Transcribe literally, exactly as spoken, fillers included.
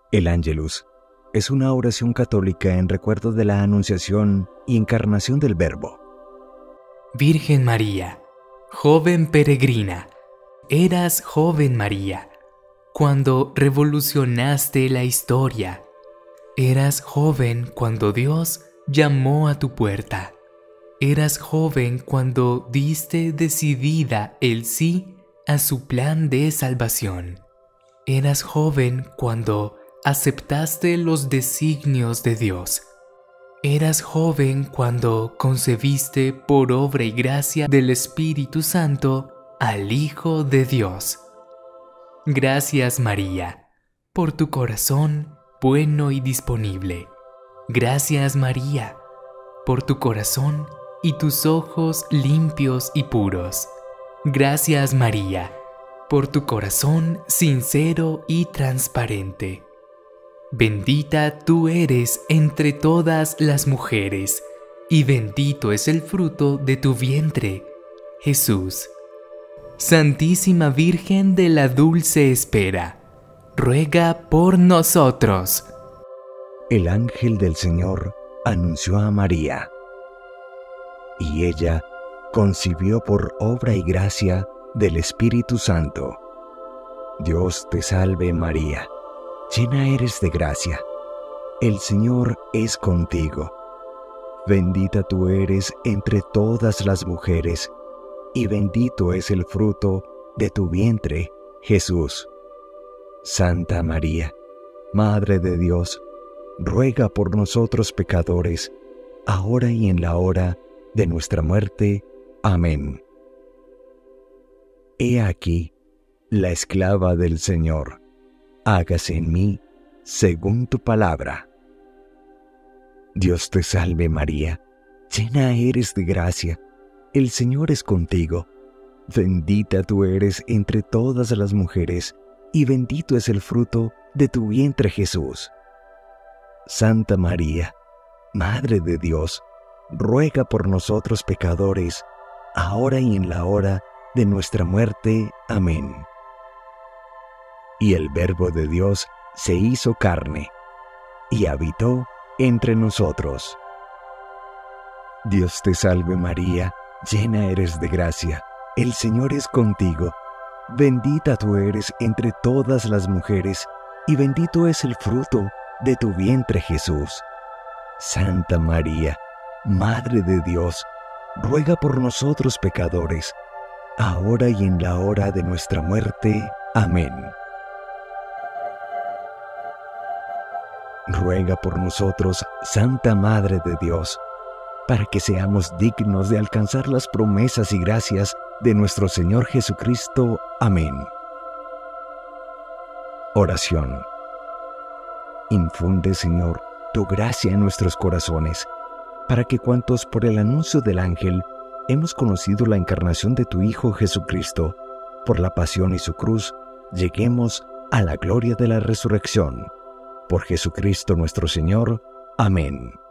El Ángelus es una oración católica en recuerdo de la anunciación y encarnación del Verbo. Virgen María, joven peregrina, eras joven María, cuando revolucionaste la historia. Eras joven cuando Dios llamó a tu puerta. Eras joven cuando diste decidida el sí a su plan de salvación. Eras joven cuando aceptaste los designios de Dios. Eras joven cuando concebiste por obra y gracia del Espíritu Santo al Hijo de Dios. Gracias, María, por tu corazón bueno y disponible. Gracias, María, por tu corazón y tus ojos limpios y puros. Gracias, María, por tu corazón sincero y transparente. Bendita tú eres entre todas las mujeres, y bendito es el fruto de tu vientre, Jesús. Santísima Virgen de la Dulce Espera, ruega por nosotros. El ángel del Señor anunció a María, y ella concibió por obra y gracia del Espíritu Santo. Dios te salve María, llena eres de gracia, el Señor es contigo. Bendita tú eres entre todas las mujeres, y bendito es el fruto de tu vientre, Jesús. Santa María, Madre de Dios, ruega por nosotros pecadores, ahora y en la hora de nuestra muerte. Amén. He aquí la esclava del Señor. Hágase en mí según tu palabra. Dios te salve María, llena eres de gracia, el Señor es contigo. Bendita tú eres entre todas las mujeres, y bendito es el fruto de tu vientre Jesús. Santa María, Madre de Dios, ruega por nosotros pecadores, ahora y en la hora de nuestra muerte. Amén. Y el Verbo de Dios se hizo carne, y habitó entre nosotros. Dios te salve María, llena eres de gracia, el Señor es contigo. Bendita tú eres entre todas las mujeres, y bendito es el fruto de tu vientre Jesús. Santa María, Madre de Dios, ruega por nosotros pecadores, ahora y en la hora de nuestra muerte. Amén. Ruega por nosotros, Santa Madre de Dios, para que seamos dignos de alcanzar las promesas y gracias de nuestro Señor Jesucristo. Amén. Oración. Infunde, Señor, tu gracia en nuestros corazones, para que cuantos por el anuncio del ángel hemos conocido la encarnación de tu Hijo Jesucristo, por la pasión y su cruz, lleguemos a la gloria de la resurrección. Por Jesucristo nuestro Señor. Amén.